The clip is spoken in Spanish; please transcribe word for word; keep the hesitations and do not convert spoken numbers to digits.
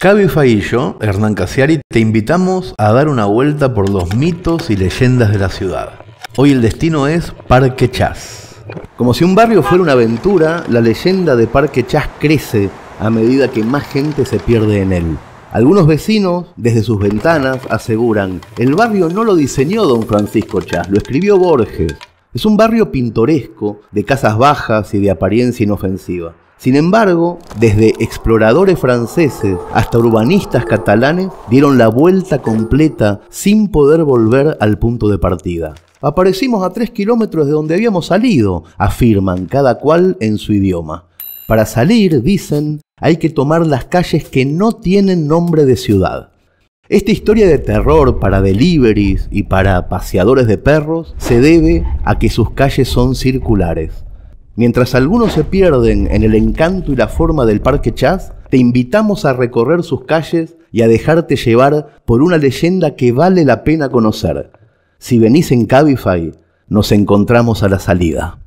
Cabify y yo, Hernán Casiari, te invitamos a dar una vuelta por los mitos y leyendas de la ciudad. Hoy el destino es Parque Chas. Como si un barrio fuera una aventura, la leyenda de Parque Chas crece a medida que más gente se pierde en él. Algunos vecinos, desde sus ventanas, aseguran: el barrio no lo diseñó don Francisco Chas, lo escribió Borges. Es un barrio pintoresco, de casas bajas y de apariencia inofensiva. Sin embargo, desde exploradores franceses hasta urbanistas catalanes dieron la vuelta completa sin poder volver al punto de partida. Aparecimos a tres kilómetros de donde habíamos salido, afirman cada cual en su idioma. Para salir, dicen, hay que tomar las calles que no tienen nombre de ciudad. Esta historia de terror para deliveries y para paseadores de perros se debe a que sus calles son circulares. Mientras algunos se pierden en el encanto y la forma del Parque Chas, te invitamos a recorrer sus calles y a dejarte llevar por una leyenda que vale la pena conocer. Si venís en Cabify, nos encontramos a la salida.